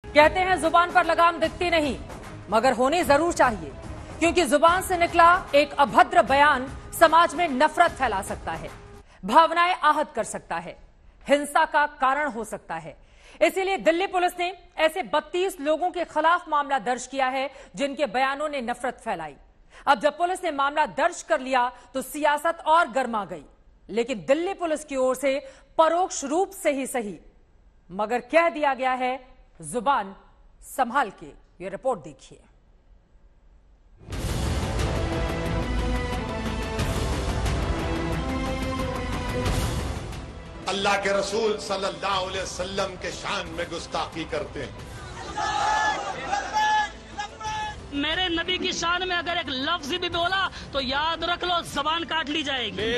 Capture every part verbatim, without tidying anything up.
कहते हैं जुबान पर लगाम दिखती नहीं, मगर होनी जरूर चाहिए, क्योंकि जुबान से निकला एक अभद्र बयान समाज में नफरत फैला सकता है, भावनाएं आहत कर सकता है, हिंसा का कारण हो सकता है। इसीलिए दिल्ली पुलिस ने ऐसे बत्तीस लोगों के खिलाफ मामला दर्ज किया है जिनके बयानों ने नफरत फैलाई। अब जब पुलिस ने मामला दर्ज कर लिया तो सियासत और गर्मा गई, लेकिन दिल्ली पुलिस की ओर से परोक्ष रूप से ही सही, मगर कह दिया गया है जुबान संभाल के। ये रिपोर्ट देखिए। अल्लाह के रसूल सल्लल्लाहु अलैहि वसल्लम के शान में गुस्ताखी करते हैं। मेरे नबी की शान में अगर एक लफ्ज भी बोला तो याद रख लो जबान काट ली जाएगी।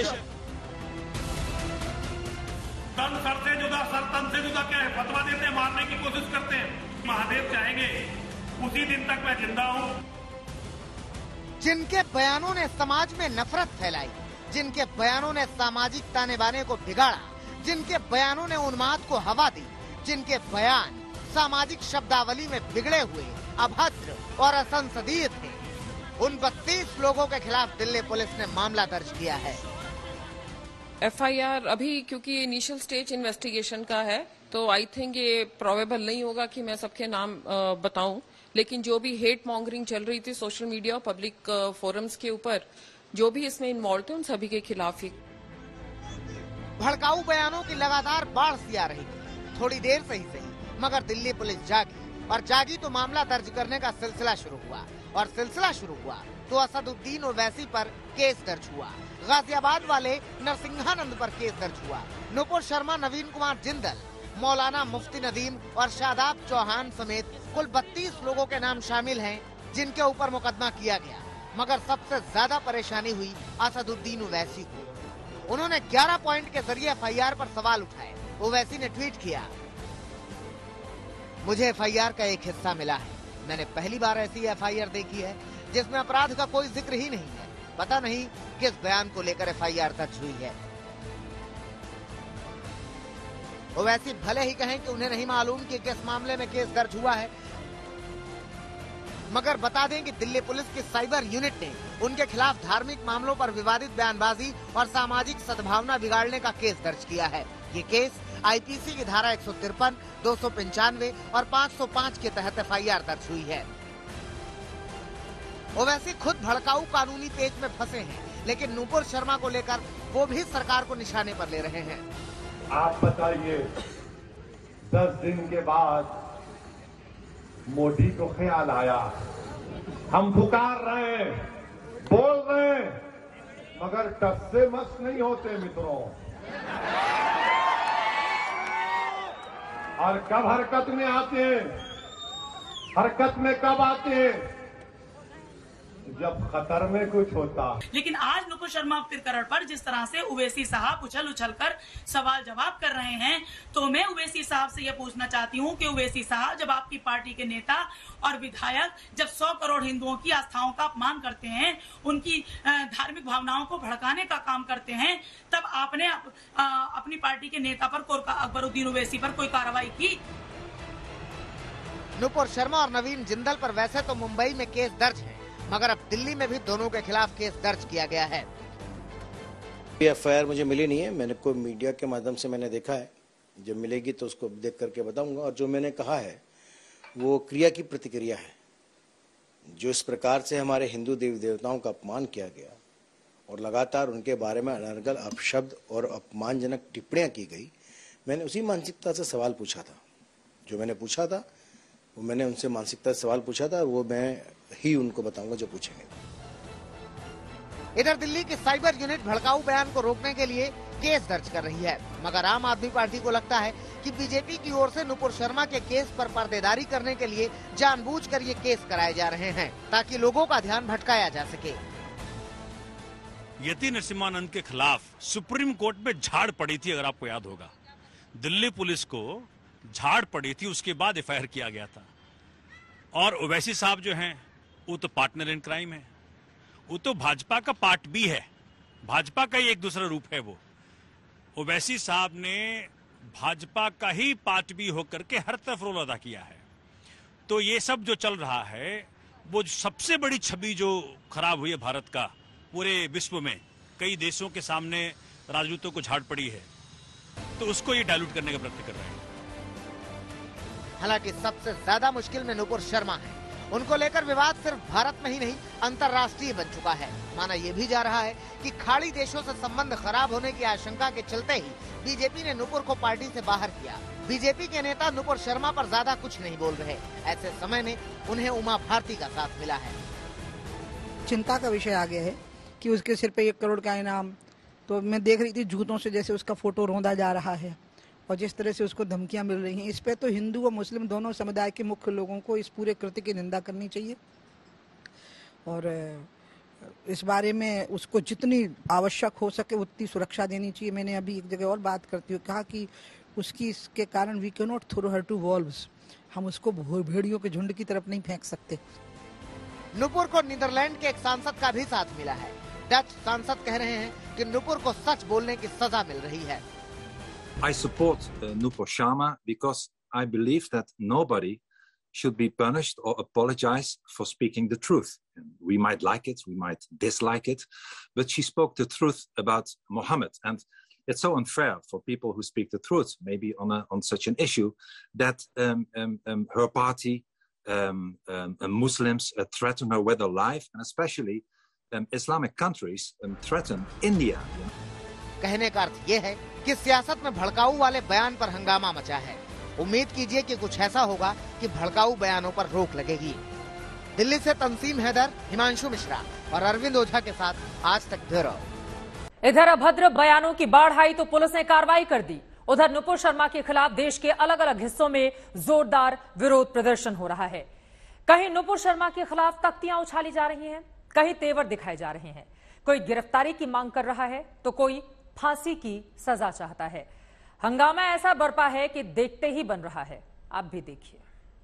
तन सर से जुदा, सर तन से जुदा क्या है? फतवा देते हैं, मारने की कोशिश करते हैं। महादेव चाहेंगे उसी दिन तक मैं जिंदा हूँ। जिनके बयानों ने समाज में नफरत फैलाई, जिनके बयानों ने सामाजिक ताने बाने को बिगाड़ा, जिनके बयानों ने उन्माद को हवा दी, जिनके बयान सामाजिक शब्दावली में बिगड़े हुए, अभद्र और असंसदीय थे, उन बत्तीस लोगों के खिलाफ दिल्ली पुलिस ने मामला दर्ज किया है। एफ आई आर अभी क्योंकि इनिशियल स्टेज इन्वेस्टिगेशन का है तो आई थिंक ये प्रोबेबल नहीं होगा कि मैं सबके नाम बताऊं, लेकिन जो भी हेट मॉन्गरिंग चल रही थी सोशल मीडिया और पब्लिक फोरम्स के ऊपर, जो भी इसमें इन्वॉल्व थे उन सभी के खिलाफ ही। भड़काऊ बयानों की लगातार बाढ़ सी आ रही थी, थोड़ी देर से ही सही, मगर दिल्ली पुलिस जागी और जागी तो मामला दर्ज करने का सिलसिला शुरू हुआ, और सिलसिला शुरू हुआ तो असदुद्दीन ओवैसी पर केस दर्ज हुआ, गाजियाबाद वाले नरसिंहानंद पर केस दर्ज हुआ, नुपुर शर्मा, नवीन कुमार जिंदल, मौलाना मुफ्ती नदीम और शादाब चौहान समेत कुल बत्तीस लोगों के नाम शामिल हैं जिनके ऊपर मुकदमा किया गया। मगर सबसे ज्यादा परेशानी हुई असदुद्दीन ओवैसी को। उन्होंने ग्यारह पॉइंट के जरिए एफ आई आर पर सवाल उठाए। ओवैसी ने ट्वीट किया, मुझे एफ आई आर का एक हिस्सा मिला है। मैंने पहली बार ऐसी एफ आई आर देखी है जिसमें अपराध का कोई जिक्र ही नहीं है। पता नहीं किस बयान को लेकर एफ आई आर दर्ज हुई है। ओवैसी भले ही कहें कि उन्हें नहीं मालूम कि किस मामले में केस दर्ज हुआ है, मगर बता दें कि दिल्ली पुलिस की साइबर यूनिट ने उनके खिलाफ धार्मिक मामलों पर विवादित बयानबाजी और सामाजिक सद्भावना बिगाड़ने का केस दर्ज किया है। ये केस आई पी सी की धारा एक सौ तिरपन, दो सौ पंचानवे और पाँच सौ पाँच के तहत एफ आई आर दर्ज हुई है। ओवैसी खुद भड़काऊ कानूनी पेच में फंसे हैं, लेकिन नुपुर शर्मा को लेकर वो भी सरकार को निशाने पर ले रहे हैं। आप बताइए, दस दिन के बाद मोदी को ख्याल आया, हम पुकार रहे हैं, बोल रहे हैं, मगर टस से मस नहीं होते मित्रों। और कब हरकत में आते हैं? हरकत में कब आते हैं? जब खतर में कुछ होता। लेकिन आज नुपुर शर्मा प्रकरण पर जिस तरह से ओवैसी साहब उछल उछल कर सवाल जवाब कर रहे हैं, तो मैं ओवैसी साहब से यह पूछना चाहती हूं कि ओवैसी साहब, जब आपकी पार्टी के नेता और विधायक जब सौ करोड़ हिंदुओं की आस्थाओं का अपमान करते हैं, उनकी धार्मिक भावनाओं को भड़काने का काम करते हैं, तब आपने अप, आ, अपनी पार्टी के नेता पर, अकबरुद्दीन ओवैसी पर कोई कार्रवाई की? नुपुर शर्मा और नवीन जिंदल पर वैसे तो मुंबई में केस दर्ज है, मगर अब दिल्ली में भी दोनों के खिलाफ केस दर्ज किया गया है। एफ आई आर मुझे मिली नहीं है, मैंने को मीडिया के माध्यम से मैंने देखा है। जब मिलेगी तो उसको देख करके बताऊंगा। और जो मैंने कहा है वो क्रिया की प्रतिक्रिया है। जो इस प्रकार से हमारे हिंदू देवी देवताओं का अपमान किया गया और लगातार उनके बारे में अनर्गल अपशब्द और अपमानजनक टिप्पणियां की गई, मैंने उसी मानसिकता से सवाल पूछा था। जो मैंने पूछा था वो मैंने उनसे मानसिकता से सवाल पूछा था, वो मैं ही उनको बताऊंगा जो पूछेंगे। इधर दिल्ली की साइबर यूनिट भड़काऊ बयान को रोकने के लिए केस दर्ज कर रही है, मगर आम आदमी पार्टी को लगता है कि बीजेपी की ओर से नुपुर शर्मा के केस पर पर्देदारी करने के लिए जानबूझकर ये केस कराए जा रहे हैं, ताकि लोगों का ध्यान भटकाया जा सके। यति नरसिम्हानंद के खिलाफ सुप्रीम कोर्ट में झाड़ पड़ी थी, अगर आपको याद होगा। दिल्ली पुलिस को झाड़ पड़ी थी, उसके बाद एफ आई आर किया गया था। और ओवैसी साहब जो हैं वो तो पार्टनर इन क्राइम है, वो तो भाजपा का पार्ट भी है, भाजपा का ही एक दूसरा रूप है। वो ओवैसी साहब ने भाजपा का ही पार्ट भी होकर के हर तरफ रोल अदा किया है। तो ये सब जो चल रहा है वो सबसे बड़ी छवि जो खराब हुई है भारत का पूरे विश्व में, कई देशों के सामने राजदूतों को झाड़ पड़ी है, तो उसको ये डायलूट करने का प्रयत्न कर रहे हैं। हालांकि सबसे ज्यादा मुश्किल में नुपुर शर्मा है। उनको लेकर विवाद सिर्फ भारत में ही नहीं अंतर्राष्ट्रीय बन चुका है। माना यह भी जा रहा है कि खाड़ी देशों से संबंध खराब होने की आशंका के चलते ही बीजेपी ने नुपुर को पार्टी से बाहर किया। बीजेपी के नेता नुपुर शर्मा पर ज्यादा कुछ नहीं बोल रहे। ऐसे समय में उन्हें उमा भारती का साथ मिला है। चिंता का विषय आ गया है कि उसके सिर पे एक करोड़ का इनाम, तो मैं देख रही थी जूतों से जैसे उसका फोटो रौंदा जा रहा है और जिस तरह से उसको धमकियां मिल रही हैं। इस पे तो हिंदू और मुस्लिम दोनों समुदाय के मुख्य लोगों को इस पूरे कृत्य की निंदा करनी चाहिए और इस बारे में उसको जितनी आवश्यक हो सके उतनी सुरक्षा देनी चाहिए। मैंने अभी एक जगह और बात करती हुई कहा कि उसकी इसके कारण we can not throw her to wolves, हम उसको भेड़ियों के झुंड की तरफ नहीं फेंक सकते। नुपुर को नीदरलैंड के एक सांसद का भी साथ मिला है। डच सांसद कह रहे हैं कि नुपुर को सच बोलने की सजा मिल रही है। I support uh, Nupur Sharma because I believe that nobody should be punished or apologize for speaking the truth. We might like it, we might dislike it, but she spoke the truth about Muhammad, and it's so unfair for people who speak the truth, maybe on a, on such an issue, that um, um, um, her party, um, um, Muslims uh, threaten her with their life, and especially um, Islamic countries um, threaten India. You know? कहने का अर्थ ये है कि सियासत में भड़काऊ वाले बयान पर हंगामा मचा है। उम्मीद कीजिए कि कुछ ऐसा होगा कि भड़काऊ बयानों पर रोक लगेगी। दिल्ली से तंसीम हैदर, हिमांशु मिश्रा और अरविंद ओझा के साथ आज तक ब्यूरो। इधर अभद्र बयानों की बाढ़ आई तो पुलिस ने कार्रवाई कर दी। उधर नुपुर शर्मा के खिलाफ देश के अलग अलग हिस्सों में जोरदार विरोध प्रदर्शन हो रहा है। कहीं नुपुर शर्मा के खिलाफ तख्तियां उछाली जा रही हैं, कहीं तेवर दिखाए जा रहे हैं। कोई गिरफ्तारी की मांग कर रहा है तो कोई फांसी की सजा चाहता है। हंगामा ऐसा बरपा है कि देखते ही बन रहा है। आप भी देखिए।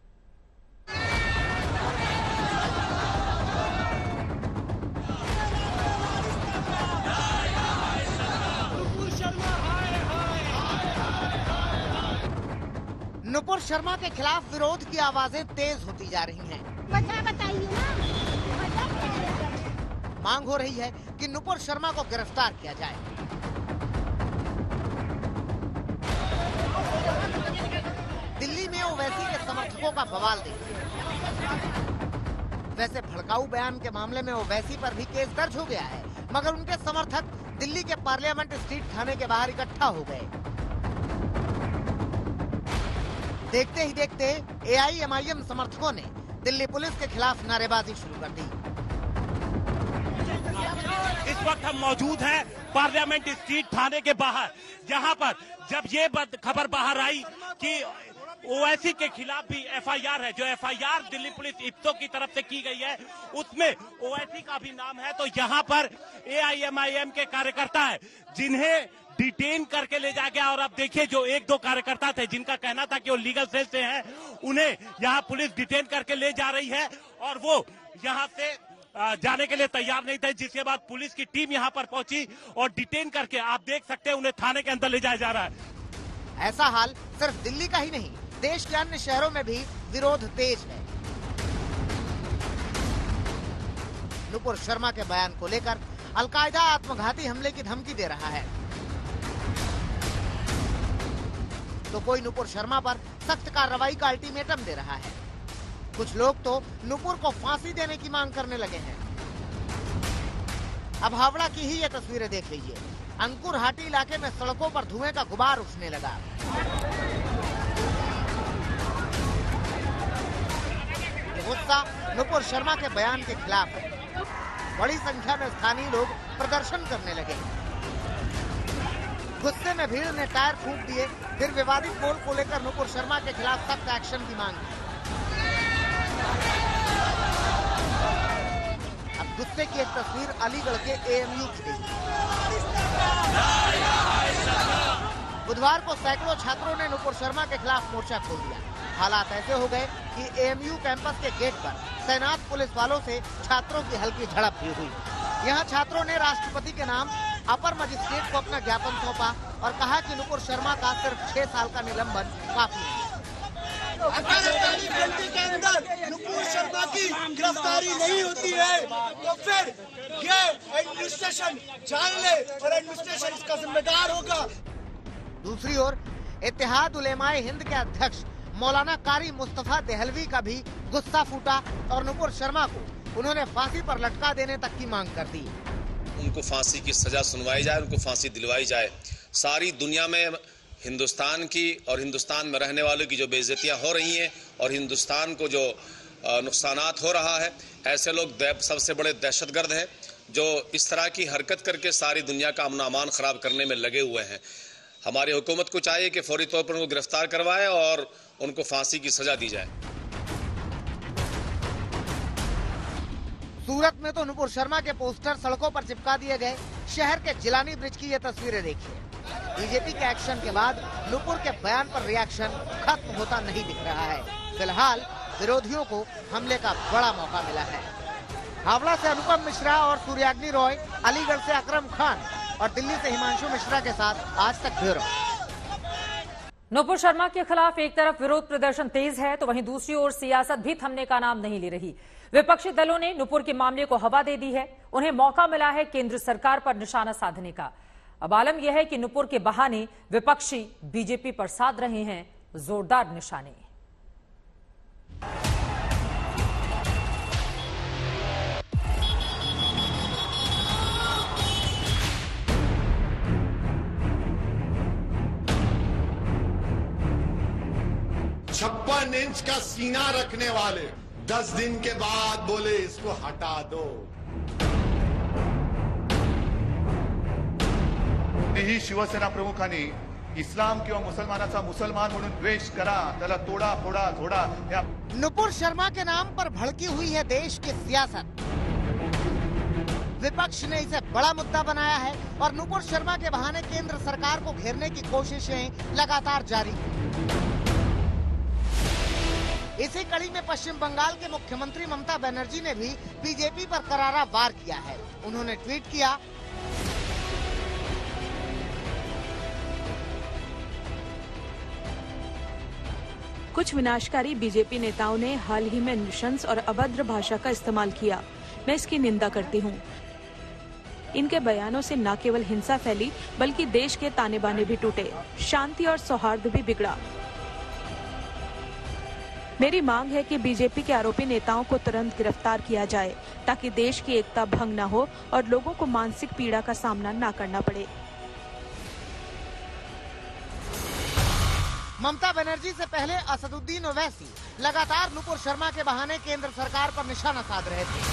नुपुर शर्मा के खिलाफ विरोध की आवाजें तेज होती जा रही हैं। बताइए ना। मांग हो रही है कि नुपुर शर्मा को गिरफ्तार किया जाए। दिल्ली में ओवैसी के समर्थकों का बवाल देखिए। वैसे भड़काऊ बयान के मामले में ओवैसी पर भी केस दर्ज हो गया है, मगर उनके समर्थक दिल्ली के पार्लियामेंट स्ट्रीट थाने के बाहर इकट्ठा हो गए। देखते ही देखते ए आई एम आई एम समर्थकों ने दिल्ली पुलिस के खिलाफ नारेबाजी शुरू कर दी। इस वक्त हम मौजूद हैं पार्लियामेंट स्ट्रीट थाने के बाहर, जहां पर जब ये खबर बाहर आई कि ओवैसी के खिलाफ भी एफ आई आर है, जो F I R Delhi police इफ्तो की तरफ से की गई है उसमें ओवैसी का भी नाम है, तो यहाँ पर ए आई एम आई एम के कार्यकर्ता है जिन्हें डिटेन करके ले जाया गया। और अब देखिए जो एक दो कार्यकर्ता थे जिनका कहना था कि वो लीगल सेल से हैं, उन्हें यहाँ पुलिस डिटेन करके ले जा रही है और वो यहाँ से जाने के लिए तैयार नहीं थे, जिसके बाद पुलिस की टीम यहाँ पर पहुंची और डिटेन करके आप देख सकते हैं उन्हें थाने के अंदर ले जाया जा रहा है। ऐसा हाल सिर्फ दिल्ली का ही नहीं, देश के अन्य शहरों में भी विरोध तेज है। नुपुर शर्मा के बयान को लेकर अलकायदा आत्मघाती हमले की धमकी दे रहा है, तो कोई नुपुर शर्मा पर सख्त कार्रवाई का अल्टीमेटम दे रहा है। कुछ लोग तो नुपुर को फांसी देने की मांग करने लगे हैं। अब हावड़ा की ही ये तस्वीरें देख लीजिए। अंकुर हाटी इलाके में सड़कों पर धुएं का गुबार उठने लगा। गुस्सा नुपुर शर्मा के बयान के खिलाफ है। बड़ी संख्या में स्थानीय लोग प्रदर्शन करने लगे। गुस्से में भीड़ ने टायर फूंक दिए, फिर विवादित बोल को लेकर नुपुर शर्मा के खिलाफ सख्त एक्शन की मांग की। अब गुस्से की एक तस्वीर अलीगढ़ के ए एम यू की गई। बुधवार को सैकड़ों छात्रों ने नुपुर शर्मा के खिलाफ मोर्चा खोल दिया। हालात ऐसे हो गए कि ए एम यू कैंपस के गेट पर तैनात पुलिस वालों से छात्रों की हल्की झड़प भी हुई। यहाँ छात्रों ने राष्ट्रपति के नाम अपर मजिस्ट्रेट को अपना ज्ञापन सौंपा और कहा कि नुपुर शर्मा का सिर्फ छह साल का निलंबन काफी है। के अंदर गिरफ्तारी नहीं होती है तो फिर ये एडमिनिस्ट्रेशन जान ले और एडमिनिस्ट्रेशन इसका जिम्मेदार होगा। दूसरी ओर इत्तेहाद उलेमाए हिंद के अध्यक्ष मौलाना कारी मुस्तफा देहलवी का भी गुस्सा फूटा और नुपुर शर्मा को उन्होंने फांसी पर लटका देने तक की मांग कर दी। उनको फांसी की सजा सुनवाई जाए, उनको फांसी दिलवाई जाए। सारी दुनिया में हिंदुस्तान की और हिंदुस्तान में रहने वालों की जो बेइज्जतियां हो रही हैं और हिंदुस्तान को जो नुकसानात हो रहा है, ऐसे लोग सबसे बड़े दहशतगर्द हैं जो इस तरह की हरकत करके सारी दुनिया का अमन अमान खराब करने में लगे हुए हैं। हमारी हुकूमत को चाहिए कि फौरी तौर पर उनको गिरफ्तार करवाए और उनको फांसी की सजा दी जाए। सूरत में तो नुपुर शर्मा के पोस्टर सड़कों पर चिपका दिए गए। शहर के जिलानी ब्रिज की ये तस्वीरें देखिए। बीजेपी के एक्शन के बाद नुपुर के बयान पर रिएक्शन खत्म होता नहीं दिख रहा है। फिलहाल विरोधियों को हमले का बड़ा मौका मिला है। हावड़ा से अनुपम मिश्रा और सूर्याग्नि रॉय, अलीगढ़ से अकरम खान और दिल्ली से हिमांशु मिश्रा के साथ आज तक ब्यूरो। नुपुर शर्मा के खिलाफ एक तरफ विरोध प्रदर्शन तेज है तो वहीं दूसरी ओर सियासत भी थमने का नाम नहीं ले रही। विपक्षी दलों ने नुपुर के मामले को हवा दे दी है। उन्हें मौका मिला है केंद्र सरकार पर निशाना साधने का। अब आलम यह है कि नुपुर के बहाने विपक्षी बीजेपी पर साध रहे हैं जोरदार निशाने। छप्पन इंच का सीना रखने वाले दस दिन के बाद बोले इसको हटा दो। ही शिवसेना प्रमुखांनी इस्लाम किंवा मुसलमानाचा मुसलमान म्हणून द्वेष करा, त्याला तोडा फोडा झोडा। या नुपुर शर्मा के नाम पर भड़की हुई है देश की सियासत। विपक्ष ने इसे बड़ा मुद्दा बनाया है और नुपुर शर्मा के बहाने केंद्र सरकार को घेरने की कोशिशें लगातार जारी। इसी कड़ी में पश्चिम बंगाल के मुख्यमंत्री ममता बनर्जी ने भी बीजेपी पर करारा वार किया है। उन्होंने ट्वीट किया, कुछ विनाशकारी बीजेपी नेताओं ने हाल ही में नृशंस और अभद्र भाषा का इस्तेमाल किया। मैं इसकी निंदा करती हूँ। इनके बयानों से न केवल हिंसा फैली बल्कि देश के ताने बाने भी टूटे, शांति और सौहार्द भी बिगड़ा। मेरी मांग है कि बीजेपी के आरोपी नेताओं को तुरंत गिरफ्तार किया जाए ताकि देश की एकता भंग न हो और लोगों को मानसिक पीड़ा का सामना न करना पड़े। ममता बनर्जी से पहले असदुद्दीन ओवैसी लगातार नुपुर शर्मा के बहाने केंद्र सरकार पर निशाना साध रहे थे।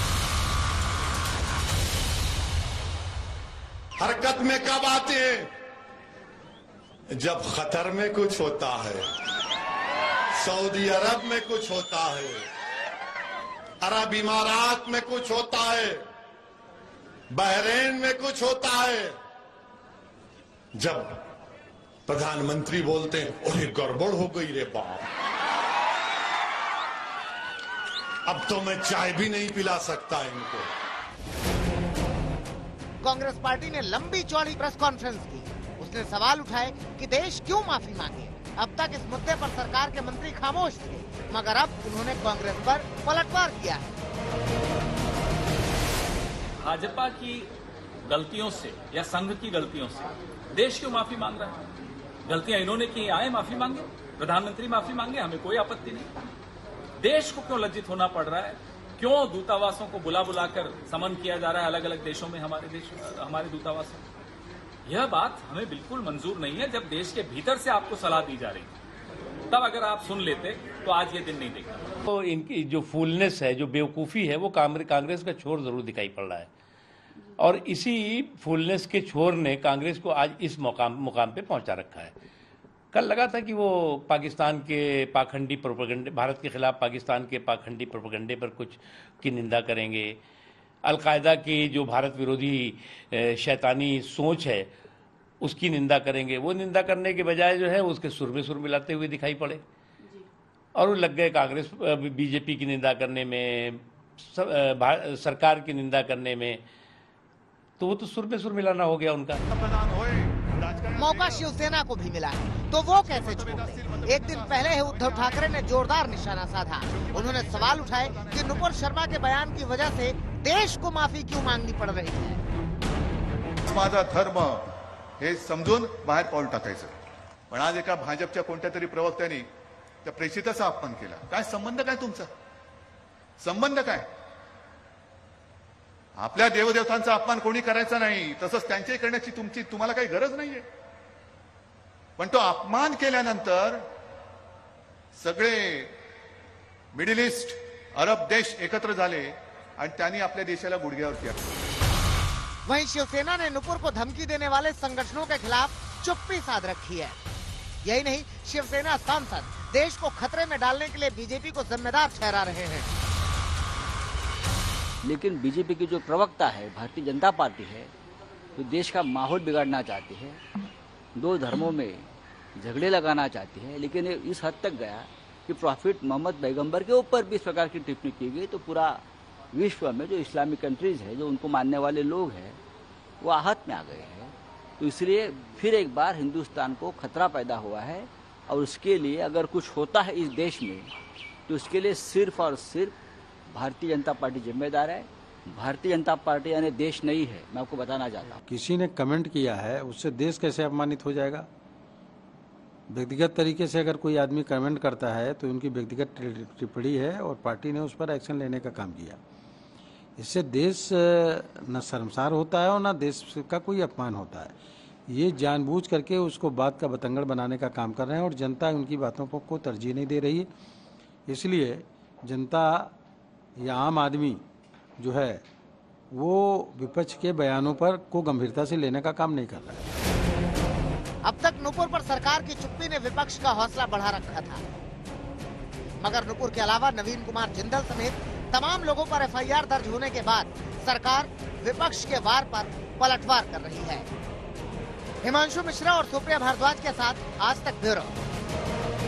हरकत में कब आते हैं? जब खतर में कुछ होता है, सऊदी अरब में कुछ होता है, अरब इमारात में कुछ होता है, बहरीन में कुछ होता है। जब प्रधानमंत्री बोलते हैं अरे गड़बड़ हो गई रे बाप, अब तो मैं चाय भी नहीं पिला सकता इनको। कांग्रेस पार्टी ने लंबी चौड़ी प्रेस कॉन्फ्रेंस की। उसने सवाल उठाए कि देश क्यों माफी मांगे। अब तक इस मुद्दे पर सरकार के मंत्री खामोश थे, मगर अब उन्होंने कांग्रेस पर पलटवार किया है। भाजपा की गलतियों से या संघ की गलतियों से देश क्यों माफी मांग रहा है? गलतियां इन्होंने की, आए माफी मांगे, प्रधानमंत्री माफी मांगे, हमें कोई आपत्ति नहीं। देश को क्यों लज्जित होना पड़ रहा है? क्यों दूतावासों को बुला बुलाकर समन किया जा रहा है अलग अलग देशों में, हमारे देश हमारे दूतावासों? यह बात हमें बिल्कुल मंजूर नहीं है। जब देश के भीतर से आपको सलाह दी जा रही है तब अगर आप सुन लेते तो आज ये दिन नहीं देखा। तो इनकी जो फूलनेस है, जो बेवकूफ़ी है, वो कांग्रेस का छोर जरूर दिखाई पड़ रहा है और इसी फूलनेस के छोर ने कांग्रेस को आज इस मुकाम मुकाम पे पहुंचा रखा है। कल लगा था कि वो पाकिस्तान के पाखंडी प्रोपेगेंडे, भारत के खिलाफ पाकिस्तान के पाखंडी प्रोपेगेंडे पर कुछ की निंदा करेंगे, अलकायदा की जो भारत विरोधी शैतानी सोच है उसकी निंदा करेंगे। वो निंदा करने के बजाय जो है उसके सुर में सुर मिलाते हुए दिखाई पड़े और वो लग गए कांग्रेस बीजेपी की निंदा करने में, सरकार की निंदा करने में। तो वो तो सुर में सुर मिलाना हो गया उनका। मौका शिवसेना को भी मिला है, तो वो कैसे छोड़ दे। एक दिन पहले ही उद्धव ठाकरे ने जोरदार निशाना साधा। उन्होंने सवाल उठाए कि नुपुर शर्मा के बयान की वजह से देश को माफी क्यों मांगनी पड़ रही है। माझा धर्म हे समजून बाहेर पाऊल टाकायचं, पण आज एका भाजपच्या कोणत्या तरी प्रवक्त्यांनी त्या प्रेषिताचा अपमान केला। काय संबंध काय तुमचा? संबंध काय? आपल्या देवदेवतांचा अपमान कोणी करायचा नाही, तसंच त्यांच्याही करण्याची तुमची तुम्हाला काही गरज नाहीये। पण तो अपमान केल्यानंतर सगळे मिडल ईस्ट अरब देश एकत्र झाले आणि त्यांनी आपल्या देशाला गुडघ्यावरती आणलं। वहीं शिवसेना ने नुपुर को धमकी देने वाले संगठनों के खिलाफ चुप्पी साध रखी है। यही नहीं, शिवसेना सांसद देश को खतरे में डालने के लिए बीजेपी को जिम्मेदार ठहरा रहे हैं। लेकिन बीजेपी की जो प्रवक्ता है, भारतीय जनता पार्टी है, जो देश का माहौल बिगाड़ना चाहती है, दो धर्मों में झगड़े लगाना चाहती है, लेकिन इस हद तक गया कि प्रॉफिट मोहम्मद पैगंबर के ऊपर भी इस प्रकार की टिप्पणी की गई, तो पूरा विश्व में जो इस्लामिक कंट्रीज है, जो उनको मानने वाले लोग हैं, वो आहत में आ गए हैं। तो इसलिए फिर एक बार हिंदुस्तान को खतरा पैदा हुआ है, और उसके लिए अगर कुछ होता है इस देश में, तो उसके लिए सिर्फ और सिर्फ भारतीय जनता पार्टी जिम्मेदार है। भारतीय जनता पार्टी यानी देश नहीं है, मैं आपको बताना चाहता हूँ। किसी ने कमेंट किया है, उससे देश कैसे अपमानित हो जाएगा? व्यक्तिगत तरीके से अगर कोई आदमी कमेंट करता है तो उनकी व्यक्तिगत टिप्पणी है, और पार्टी ने उस पर एक्शन लेने का काम किया। इससे देश न शर्मसार होता है और न देश का कोई अपमान होता है। ये जानबूझ करके उसको बात का बतंगड़ बनाने का काम कर रहे हैं, और जनता उनकी बातों को तरजीह नहीं दे रही है। इसलिए जनता या आम आदमी जो है वो विपक्ष के बयानों पर को गंभीरता से लेने का काम नहीं कर रहा है। अब तक नुपुर पर सरकार की चुप्पी ने विपक्ष का हौसला बढ़ा रखा था, मगर नुपुर के अलावा नवीन कुमार जिंदल समेत तमाम लोगों पर एफ आई आर दर्ज होने के बाद सरकार विपक्ष के वार पर पलटवार कर रही है। हिमांशु मिश्रा और सुप्रिया भारद्वाज के साथ आज तक ब्यूरो।